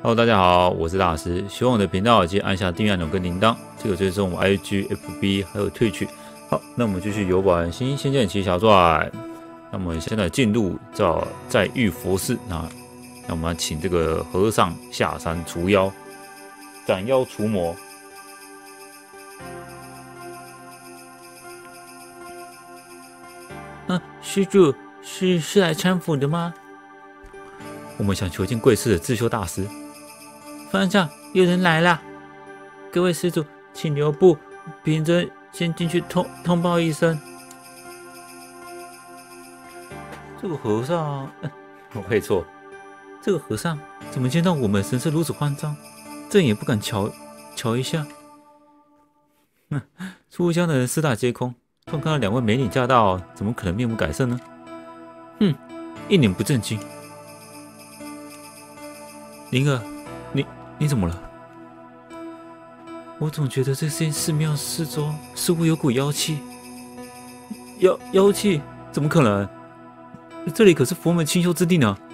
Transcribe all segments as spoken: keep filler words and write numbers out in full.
Hello， 大家好，我是大师。喜欢我的频道，记得按下订阅按钮跟铃铛，这个追踪我 I G、F B 还有Twitch。好，那我们继续游玩《新仙剑奇侠传》。那么现在进入到在玉佛寺，那那我们请这个和尚下山除妖，斩妖除魔。 啊，施主是是来搀扶的吗？ 我们想求见贵寺的智修大师。 方丈，有人来了！各位施主，请留步，贫僧先进去通通报一声。 这个和尚，我会错。这个和尚怎么见到我们神色如此慌张，正也不敢瞧瞧一下？哼，出江的人四大皆空，突然看到两位美女驾到，怎么可能面不改色呢？哼，一脸不正经。灵儿，你你怎么了？我总觉得这间寺庙四周似乎有股妖气。妖妖气？怎么可能？这里可是佛门清修之地呢。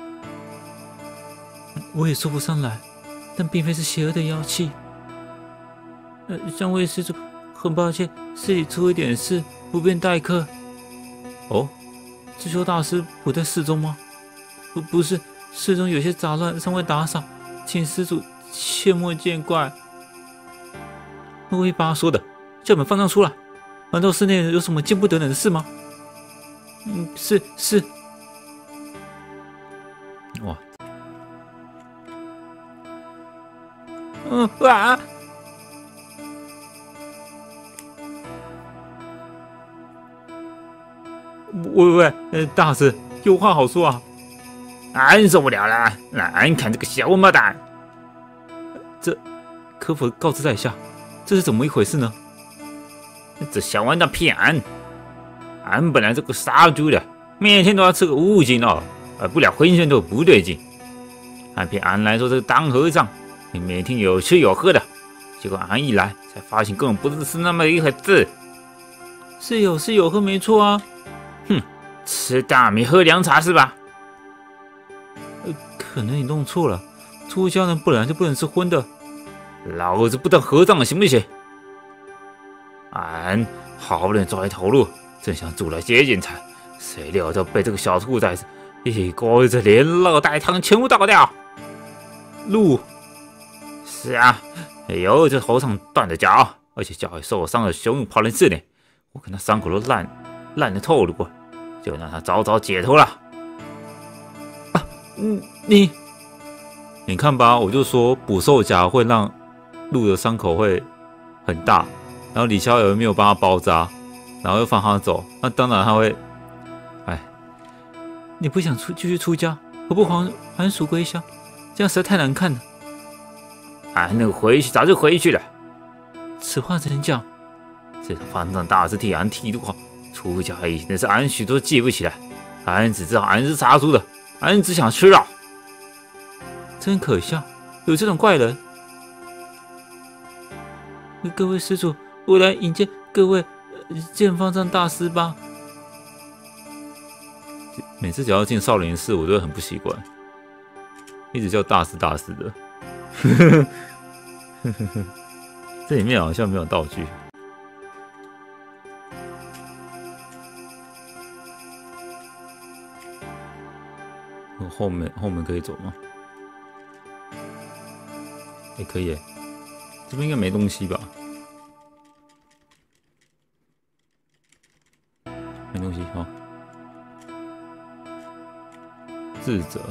我也说不上来，但并非是邪恶的妖气。呃，三位施主，很抱歉，寺里出一点事，不便待客。哦，智修大师不在寺中吗？不，不是，寺中有些杂乱，尚未打扫，请施主切莫见怪。我一巴说的，叫你们放荡出来！难道寺内有什么见不得人的事吗？嗯，是是。哇！ 嗯啊！ 喂喂喂，呃，大师有话好说啊！ 俺受不了了，俺看这个小王八蛋！ 这可否告知在下，这是怎么一回事呢？ 这小王八蛋骗俺！俺本来是个杀猪的，每天都要吃个五斤哦，呃，不料浑身都不对劲，还骗俺来说这个当和尚，每天有吃有喝的，结果俺一来才发现根本不是是那么一回事。 是有是有喝没错啊， 哼，吃大米喝凉茶是吧？ 呃，可能你弄错了，出家人本来就不能吃荤的。 老子不当和尚了，行不行？俺好不容易找来头路，正想出来接见他，谁料到被这个小兔崽子一锅子连肉带汤全部倒掉。 鹿？ 是啊，有这头上断着脚，而且脚还受伤了，汹涌跑人刺呢。我看他伤口都烂烂得透了过，就让他早早解脱了。 啊，嗯，你你看吧，我就说捕兽夹会让鹿的伤口会很大，然后李逍遥没有帮他包扎，然后又放他走，那当然他会，哎，你不想出继续出家，何不还还俗归乡？这样实在太难看了。 俺那个回去早就回去了。 此话怎讲？ 这个方丈大师替俺剃度好，出家以前的事俺许多记不起来，俺只知道俺是杀猪的，俺只想吃肉。 真可笑，有这种怪人。各位施主，我来迎接各位见方丈大师吧。每次只要进少林寺，我都会很不习惯，一直叫大师大师的。这里面好像没有道具。后面后面可以走吗？也、欸、可以耶，这边应该没东西吧？没东西哈。智者，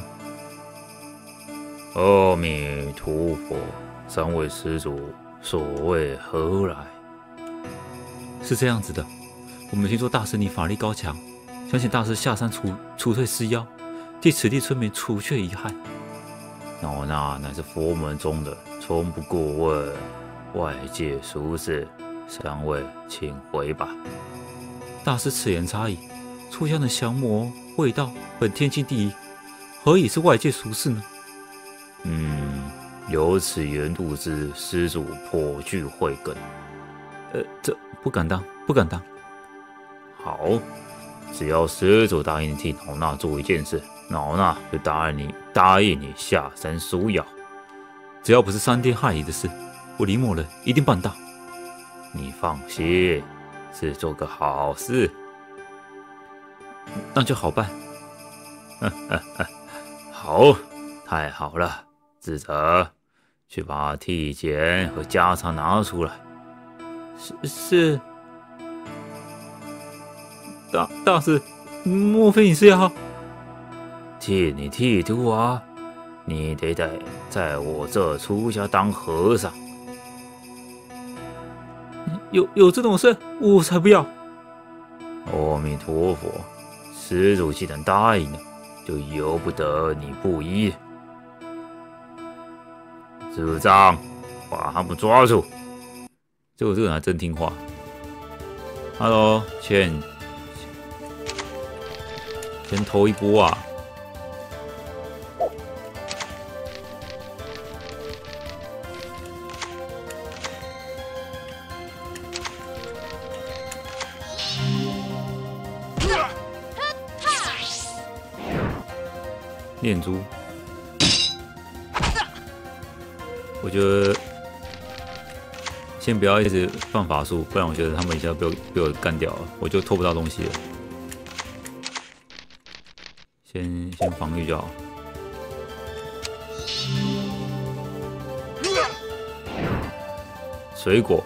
阿弥陀佛，三位施主，所谓何来？ 是这样子的，我们听说大师你法力高强，相信大师下山除除退尸妖，替此地村民除却遗憾。 老衲乃是佛门中的，从不过问外界俗事。三位请回吧。 大师此言差矣，出香的降魔味道本天经地义，何以是外界俗事呢？ 嗯，有此缘故之，施主颇具慧根。 呃，这不敢当，不敢当。 好，只要施主答应替老衲做一件事，老衲就答应你，答应你下山赎妖。 只要不是伤天害理的事，我李某人一定办到。 你放心，是做个好事。 那就好办。 好，太好了，智者，去把替钱和家产拿出来。 是是，大大师，莫非你是要替你剃度啊？你得在在我这出家当和尚。 有有这种事？我才不要！ 阿弥陀佛，施主既然答应了，就由不得你不依。智障，把他们抓住！ 这个这个人还真听话。Hello， 先先偷一波啊！念珠，我觉得先不要一直放法术，不然我觉得他们一下被我被我干掉了，我就偷不到东西了。先先防御就好。水果。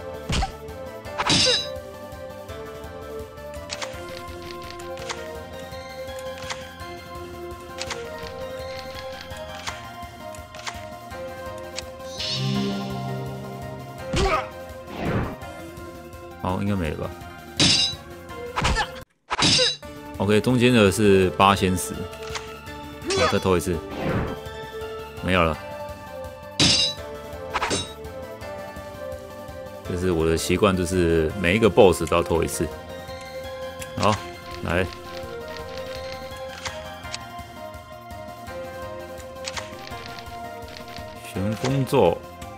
好，应该没了吧 ？OK， 中间的是八仙石，好，再偷一次，没有了。这是我的习惯，就是每一个 B O S S 都要偷一次。好，来，旋风咒。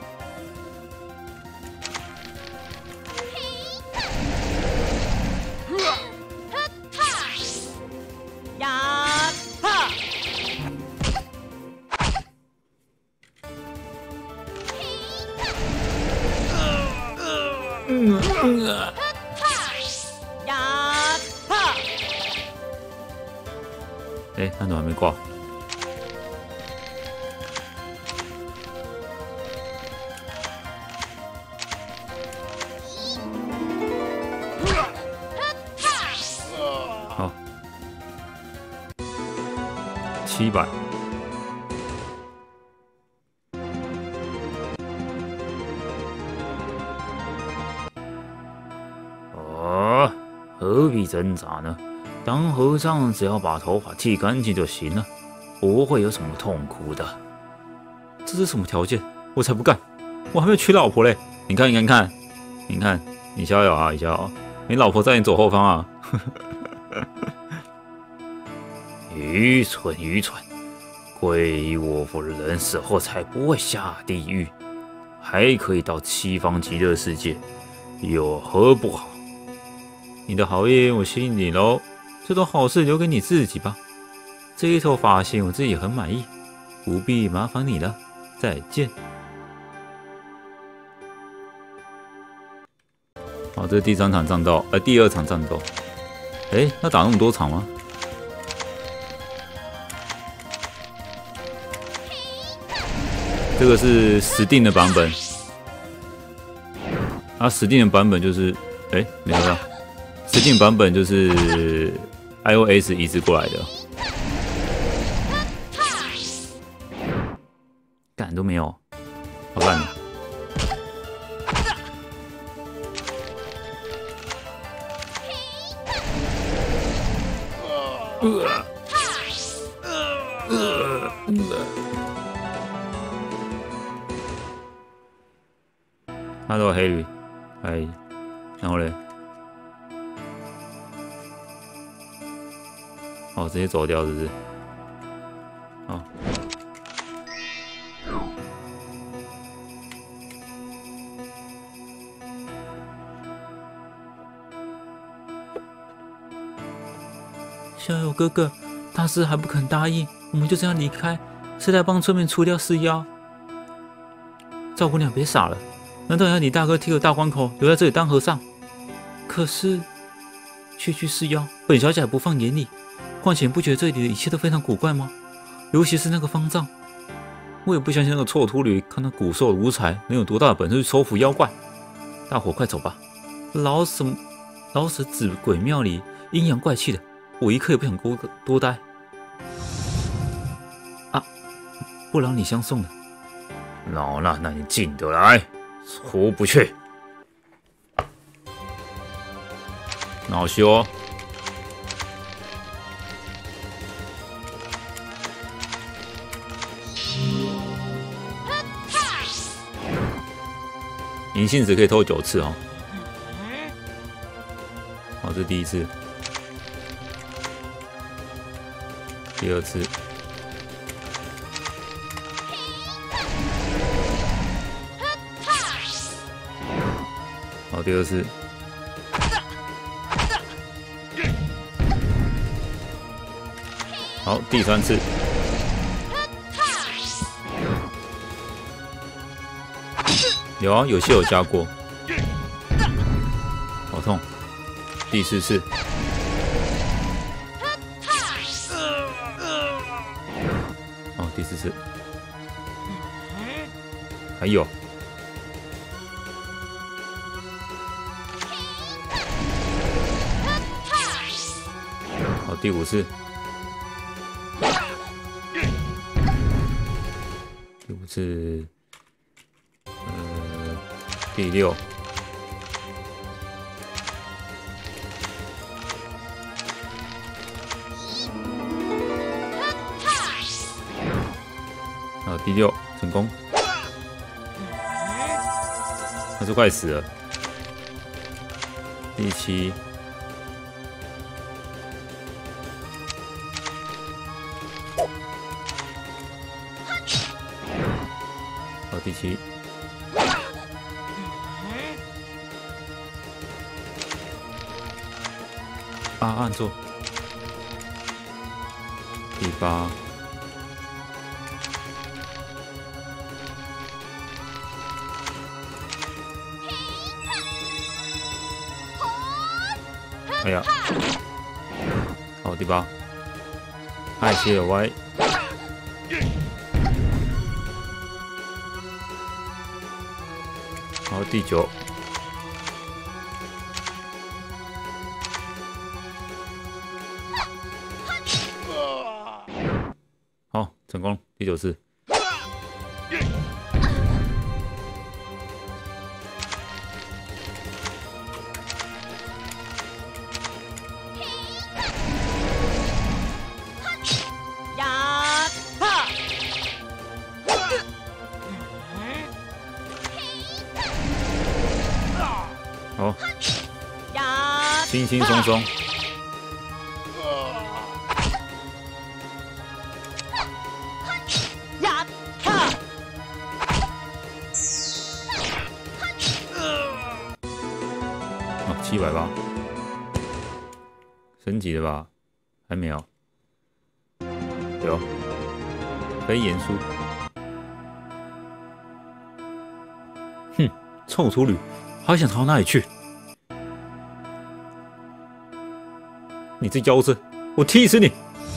嗯嗯啊！哎，他怎么还没挂？好，七百。 何必挣扎呢？当和尚只要把头发剃干净就行了，不会有什么痛苦的。 这是什么条件？我才不干！我还没有娶老婆嘞！你看，你看，你看，你看，你逍遥啊，你逍遥，你老婆在你左后方啊！ 愚蠢，愚蠢！皈依我佛的人死后才不会下地狱，还可以到西方极乐世界，有何不好？ 你的好意我信你喽，这种好事留给你自己吧。这一头发型我自己很满意，不必麻烦你了。再见。好，这是第三场战斗，呃，第二场战斗。哎，要打那么多场吗？这个是死定的版本，啊，死定的版本就是，哎，没有到。实境版本就是 iOS 移植过来的，干都没有，好烂的。呃呃呃 Hello 黑驴，哎，然后嘞？哦，直接走掉，是不是？好。逍遥哥哥，大师还不肯答应，我们就这样离开，是来帮村民除掉尸妖。 赵姑娘别傻了，难道要你大哥剃了大关口留在这里当和尚？可是区区是妖，本小姐还不放眼里。况且不觉得这里的一切都非常古怪吗？尤其是那个方丈，我也不相信那个臭秃驴看那骨瘦如柴能有多大的本事去收服妖怪。大伙快走吧，老什老舍子鬼庙里阴阳怪气的，我一刻也不想多多待。啊，不劳你相送了。 老衲那你进得来，出不去。恼羞。银杏子可以偷九次哦。好，这是第一次，第二次，好，第二次，好，第三次。有啊，有些有加过，好痛。第四次，哦，第四次，还有，好，第五次，第五次。第六，好，第六成功，他是快死了。第七，好，第七。八按住，第八，哎呀，好，第八，艾切尔歪，好，第九。好，成功，第九次。好，轻轻松松。七百八，升级了吧？还没有。有，飞檐书。哼，臭秃驴，还想逃哪里去？你这妖精，我踢死你！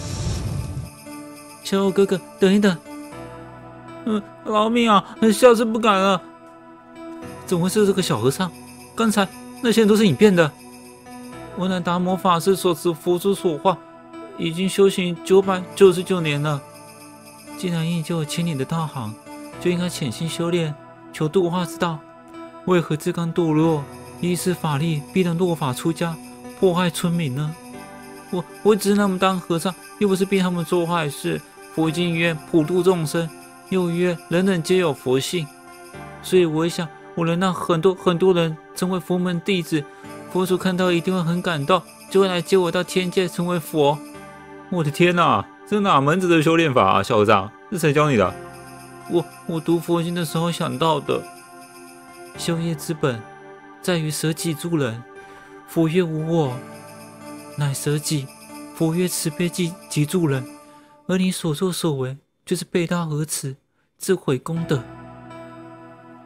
小欧哥哥，等一等。嗯，饶命啊！下次不敢了。怎么会是这个小和尚？刚才那些人都是你变的。我乃达摩法师所持佛珠所化，已经修行九百九十九年了。既然依旧有千里的道行，就应该潜心修炼，求度化之道。为何自刚堕落，依恃法力，逼人落法出家，迫害村民呢？我我只是让他们当和尚，又不是逼他们做坏事。佛经曰普度众生，又曰人人皆有佛性。所以我也想，我能让很多很多人成为佛门弟子，佛祖看到一定会很感动，就会来接我到天界成为佛。 我的天哪，这哪门子的修炼法啊，小和尚？是谁教你的？ 我我读佛经的时候想到的。修业之本，在于舍己助人。佛曰无我，乃舍己；佛曰慈悲即即助人。而你所作所为，就是背道而驰，自毁功德。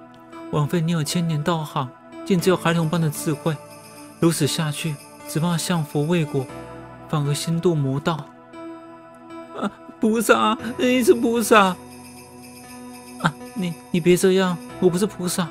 枉费你有千年道行，竟只有孩童般的智慧，如此下去，只怕向佛未果，反而先堕魔道。啊，菩萨，你是菩萨啊！你你别这样，我不是菩萨。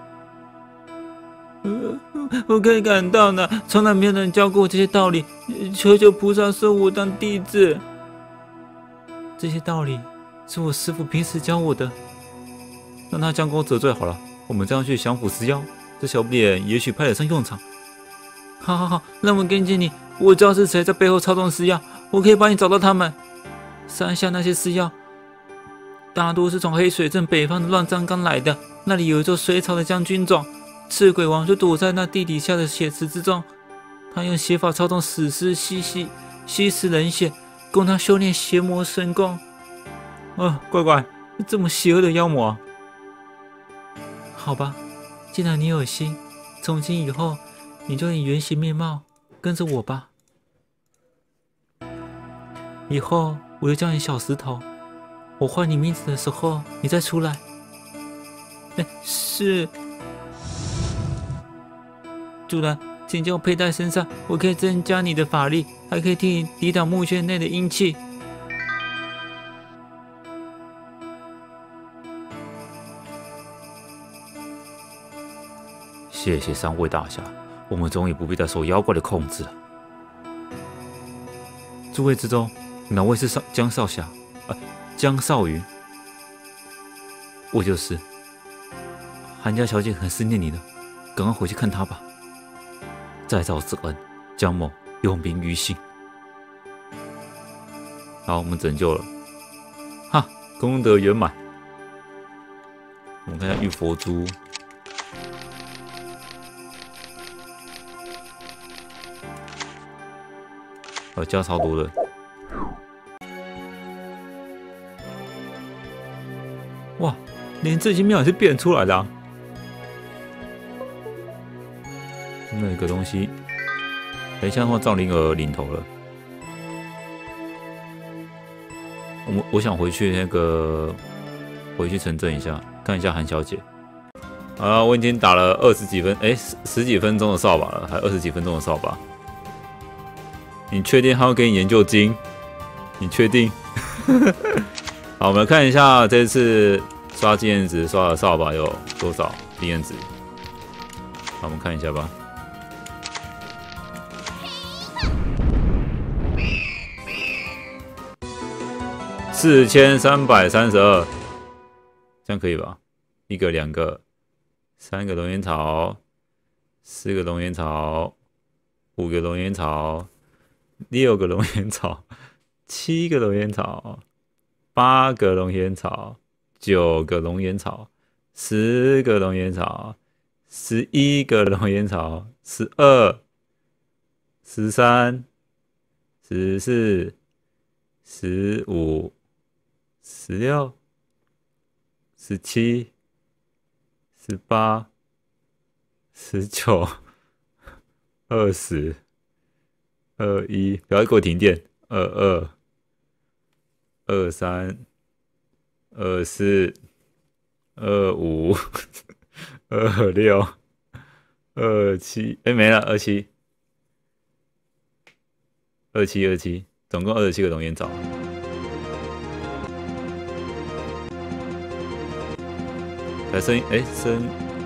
呃，我可以感到呢，从来没有人教过我这些道理，求求菩萨收我当弟子。这些道理是我师父平时教我的，让他将功折罪好了。我们这样去降服尸妖，这小不点也许派得上用场。好好好，让我跟进你，我知道是谁在背后操纵尸妖，我可以帮你找到他们。山下那些尸妖，大多是从黑水镇北方的乱葬岗来的，那里有一座隋朝的将军冢，赤鬼王就躲在那地底下的血池之中，他用邪法操纵死尸吸吸吸食人血，供他修炼邪魔神功。啊，乖乖，这么邪恶的妖魔啊！好吧，既然你有心，从今以后你就以原形面貌跟着我吧。以后我就叫你小石头，我唤你名字的时候你再出来。哎，是。主人，请将我佩戴身上，我可以增加你的法力，还可以替你抵挡墓穴内的阴气。 谢谢三位大侠，我们终于不必再受妖怪的控制了。 诸位之中，哪位是少江少侠？啊，江少云。我就是。韩家小姐很思念你的，赶快回去看她吧。 再造之恩，江某永铭于心。好，我们拯救了，哈，功德圆满。我们看一下玉佛珠。呃，加超多的， 哇！连这间庙也是变出来的啊！ 那个东西，等一下换赵灵儿领头了。我我想回去那个，回去城镇一下，看一下韩小姐。啊，我已经打了二十几分，哎、欸，十十几分钟的扫把了，还二十几分钟的扫把。你确定他会给你研究金？你确定？好，我们来看一下这次刷经验值刷的扫把有多少经验值。好，我们看一下吧。四千三百三十二，这样可以吧？一个、两个、三个龙眼草，四个龙眼草，五个龙眼草。六个龙眼草，七个龙眼草，八个龙眼草，九个龙眼草，十个龙眼草，十一个龙眼草，十二、十三、十四、十五、十六、十七、十八、十九、二十。二一，不要给我停电。二二、二三、二四、二五、二六、二七，哎，没了，二七、二七、二七，总共二十七个龙眼藻。才升，哎，升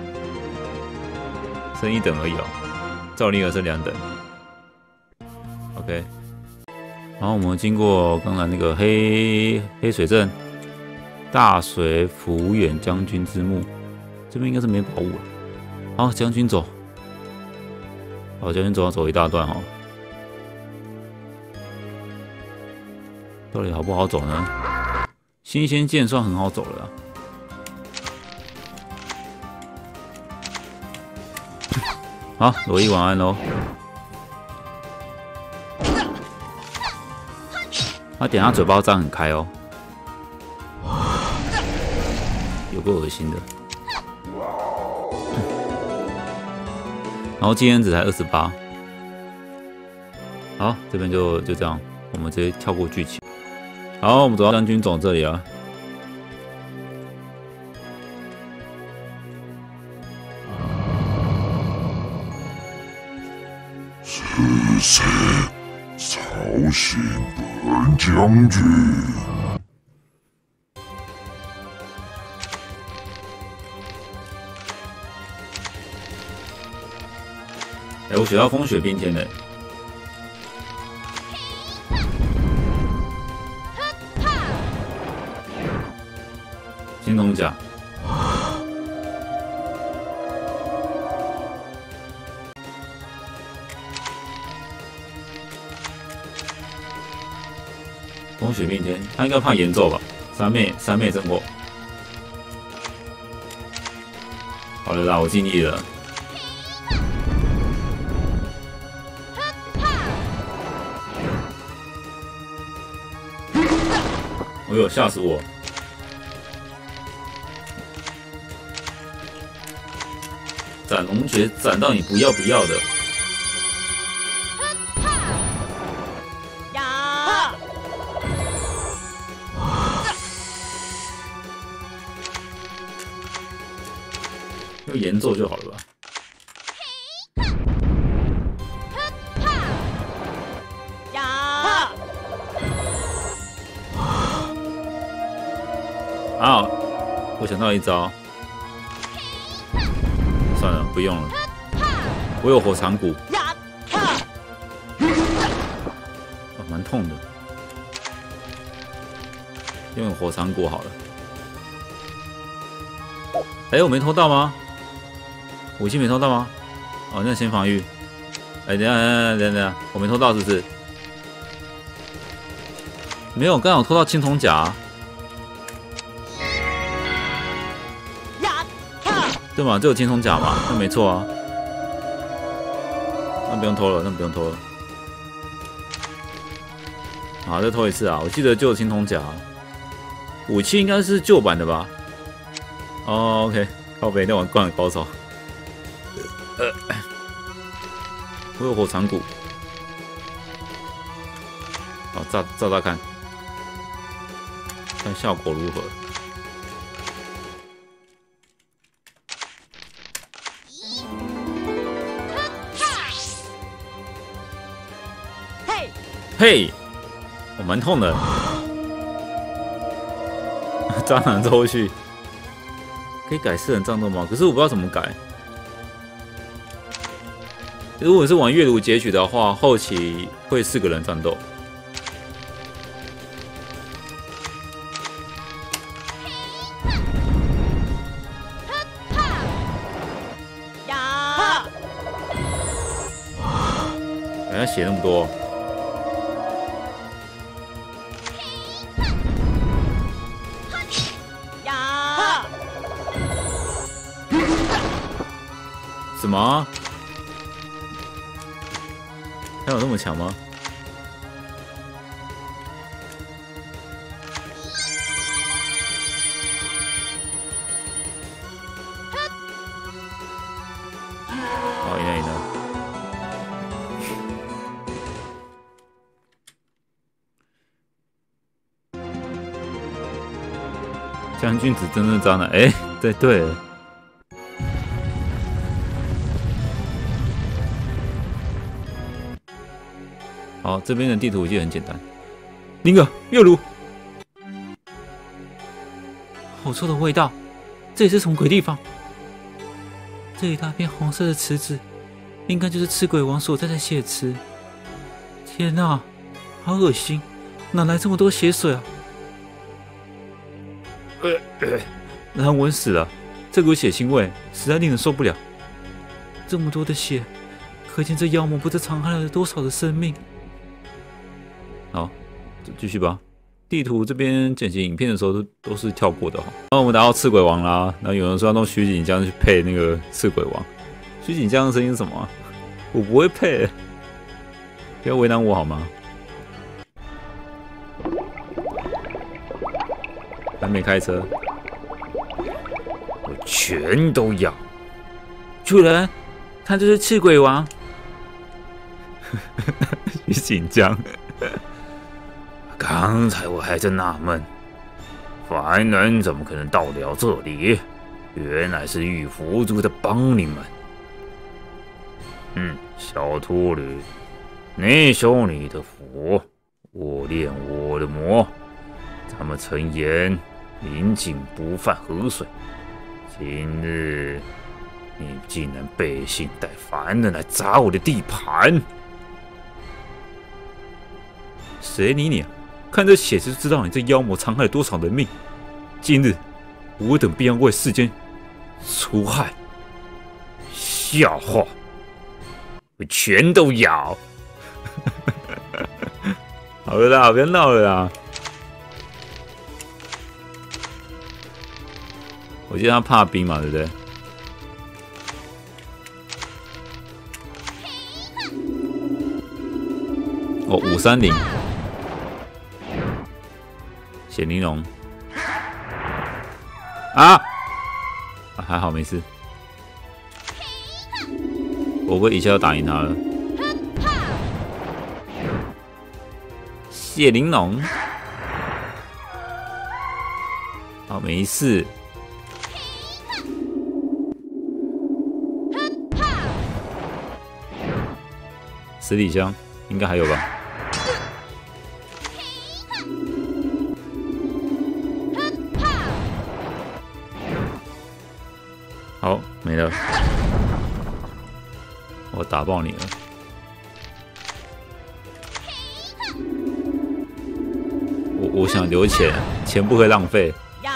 升一等而已哦，赵灵儿升两等。OK， 然后我们经过刚才那个黑黑水镇、大水福远将军之墓，这边应该是没宝物了。好，将军走，好，将军走要走一大段哈、哦，到底好不好走呢？新鲜剑算很好走了啦。好，罗伊晚安喽。他等下嘴巴张很开哦，有够恶心的。然后经验值才二十八。好，这边就就这样，我们直接跳过剧情。好，我们走到将军冢这里啊。 谁？曹信本将军。 哎，我学到风雪冰天了。青铜甲。风雪冰天，他应该怕炎咒吧？三妹，三妹真火。好了啦，我尽力了。哎呦，吓死我！斩龙诀斩到你不要不要的。用炎咒就好了吧？啊！我想到一招，算了，不用了。我有火长骨，哦，蛮痛的。用火长骨好了。哎，我没偷到吗？武器没偷到吗？哦，那先防御。哎，等一下，等一下，等一下，我没偷到是不是？没有，刚好偷到青铜甲。对嘛，这有青铜甲嘛？那没错啊。那不用偷了，那不用偷了。好，再偷一次啊！我记得就有青铜甲。武器应该是旧版的吧？哦 ，OK， 靠北那碗灌了高潮。呃，我有火长骨。好，炸炸炸看，看效果如何。嘿，我蛮痛的。蟑螂抽去，可以改四人战斗吗？可是我不知道怎么改。如果是玩月炉截取的话，后期会四个人战斗。哎呀，血那么多。什么？还有那么强吗？好，赢了赢了。将军子真正渣男，哎，对对了。好，这边的地图其实很简单。林哥，月炉， 好臭的味道，这里是什么鬼地方？这一大片红色的池子，应该就是赤鬼王所在的血池。天哪，好恶心！哪来这么多血水啊？ 呃呃，蓝纹死了，这股血腥味实在令人受不了。 这么多的血，可见这妖魔不知残害了多少的生命。 好，继续吧。地图这边剪辑影片的时候都都是跳过的哈。然后我们打到赤鬼王啦，然后有人说要弄徐锦江去配那个赤鬼王。徐锦江的声音是什么、啊？我不会配，不要为难我好吗？还没开车，我全都要。 主人，他就是赤鬼王。 徐锦江。刚才我还在纳闷，凡人怎么可能到了这里？原来是玉福族的帮你们。嗯，小秃驴， 你修你的佛，我练我的魔。咱们陈岩临近不犯河水，今日你竟然背信带凡人来砸我的地盘， 谁理你啊？看这血就知道你这妖魔残害了多少人命。今日我等必要为世间除害。 笑话，我全都要。 好了啦，不要闹了啦。我记得他怕冰嘛，对不对？哦，五三零，血玲珑啊，啊，还好没事。我会一下就打赢他了。血玲珑，好，没事。十里香应该还有吧？好，没了。我打爆你了！我我想留钱，钱不会浪费。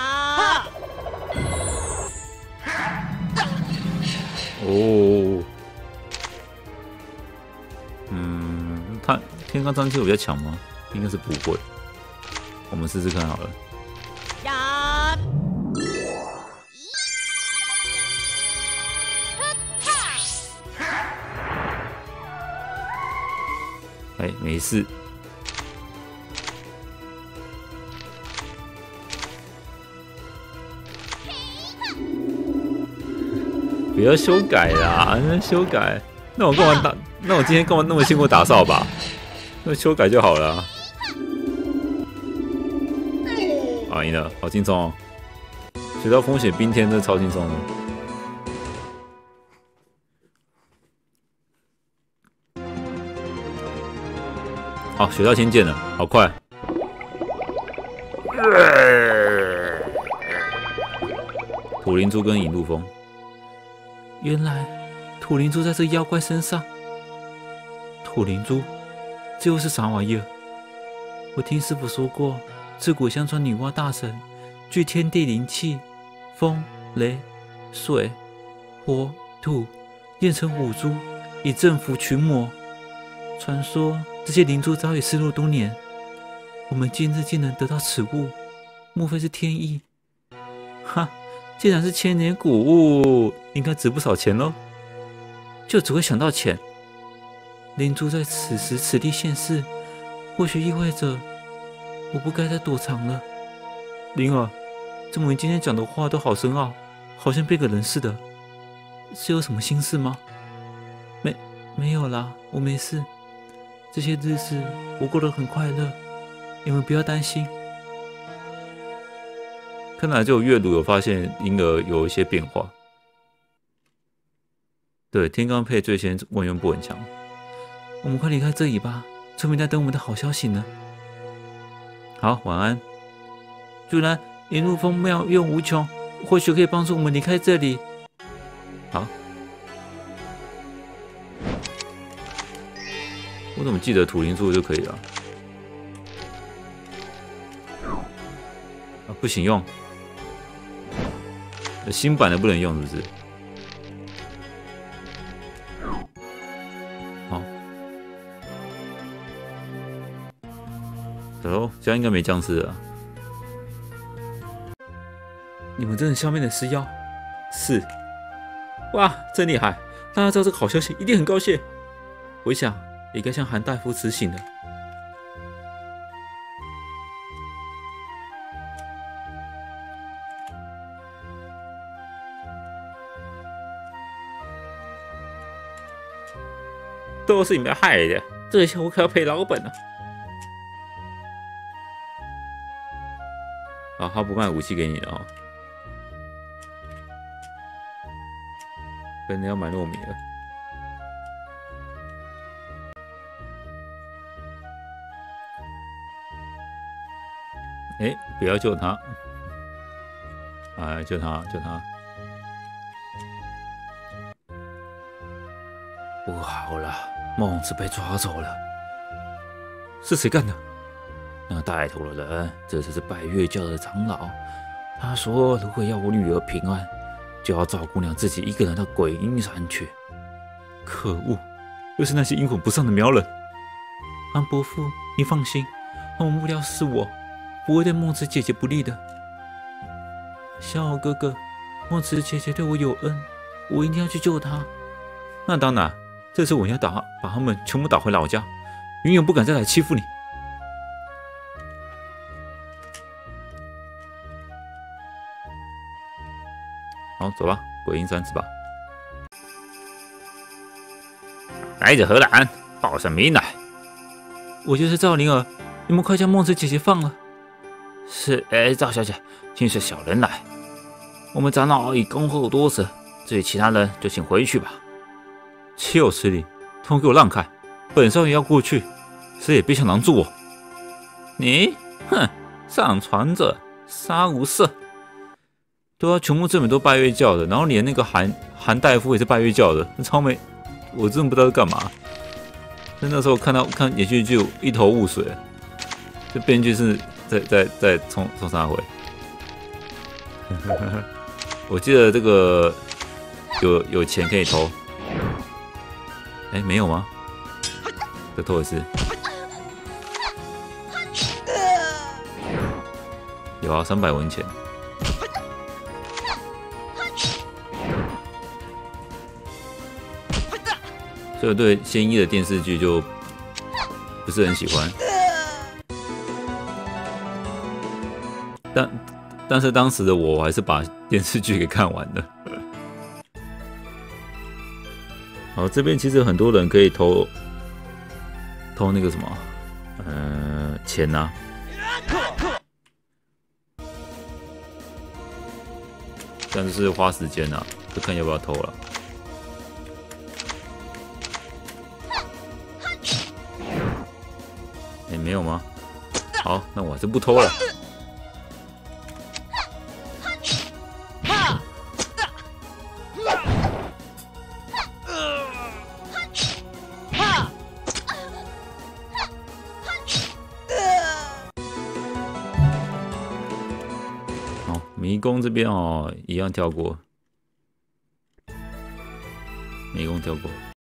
哦，嗯，他天罡瘴气有比较强吗？应该是不会。我们试试看好了。哎，没事。不要修改啦，修改。那我干嘛打？那我今天干嘛那么辛苦打扫把？那修改就好了。啊，赢了，好轻松哦！学到风险冰天，真的超轻松的。好，学到仙剑了，好快！土灵珠跟引路风，原来土灵珠在这妖怪身上。土灵珠，这又是啥玩意儿？我听师傅说过，自古相传女娲大神聚天地灵气，风、雷、水、火、土，炼成五珠，以征服群魔。传说这些灵珠早已失落多年，我们今日竟能得到此物，莫非是天意？哈，既然是千年古物，应该值不少钱喽。就只会想到钱。灵珠在此时此地现世，或许意味着我不该再躲藏了。灵儿，怎么你今天讲的话都好深奥，好像变个人似的？是有什么心事吗？没，没有啦，我没事。这些日子我过得很快乐，你们不要担心。看来就有阅读有发现婴儿有一些变化。对，天罡配最先文渊不很强。我们快离开这里吧，村民在等我们的好消息呢。好，晚安。主人，引路风妙用无穷，或许可以帮助我们离开这里。好。我怎么记得土灵珠就可以了？啊，不行用。新版的不能用，是不是？好，走喽，这样应该没僵尸了。你们真的消灭了尸妖？是。哇，真厉害！大家知道这个好消息，一定很高兴。我想。也该向韩大夫辞行了。都是你们害的，这下我可要赔老本了。啊，他不卖武器给你了啊、哦，可能要买糯米了。 哎，不要救他！哎，救他，救他！不好了，孟子被抓走了。是谁干的？那个带头的人，这次是拜月教的长老。他说，如果要我女儿平安，就要赵姑娘自己一个人到鬼阴山去。可恶，又是那些阴魂不散的苗人。安伯父，你放心，他们目标是我，不会对孟子姐姐不利的。小好哥哥，孟子姐姐对我有恩，我一定要去救她。那当然，这次我要打把他们全部打回老家，永远不敢再来欺负你。好，走吧，鬼阴山吃吧。 来者何人？报上名来！ 我就是赵灵儿，你们快将孟子姐姐放了。 是，哎，赵小姐，请是小人来。我们长老已恭候多时，至于其他人，就请回去吧。 岂有此理！通给我让开！本少爷要过去，谁也别想拦住我。 你，哼，上传者杀无赦。 对啊，全部这边都拜月教的，然后连那个韩韩大夫也是拜月教的，超没，我真的不知道是干嘛。但那时候看到看连续剧一头雾水，这编剧是在在在冲冲啥回？我记得这个有有钱可以投，哎，没有吗？再投一次，有啊，三百文钱。所以我对仙一的电视剧就不是很喜欢，但但是当时的我还是把电视剧给看完了。好，这边其实很多人可以投投那个什么，呃，钱呐、啊，但是花时间啊，就看要不要投了。欸、没有吗？好，那我还是不偷了。好，迷宫这边哦，一样跳过，迷宫跳过。